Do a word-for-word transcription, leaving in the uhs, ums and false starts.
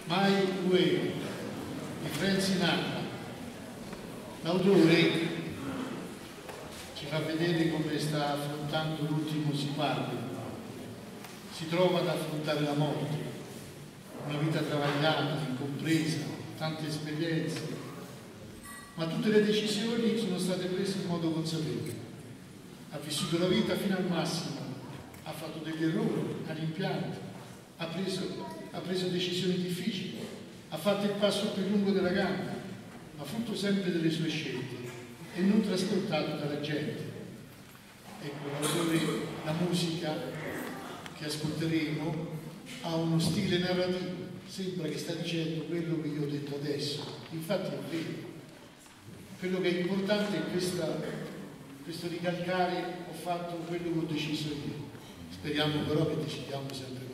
My Way di Frank Sinatra. L'autore ci fa vedere come sta affrontando l'ultimo sipario. Si trova ad affrontare la morte, una vita travagliata, incompresa, tante esperienze, ma tutte le decisioni sono state prese in modo consapevole. Ha vissuto la vita fino al massimo, ha fatto degli errori, ha rimpianto, ha preso, ha preso decisioni difficili, ha fatto il passo più lungo della gamba, ma frutto sempre delle sue scelte e non trasportato dalla gente. Ecco, l'autore, la musica che ascolteremo ha uno stile narrativo, sembra che sta dicendo quello che io ho detto adesso, infatti è vero. Quello che è importante è questa, questo ricalcare, ho fatto quello che ho deciso io. Speriamo però che decidiamo sempre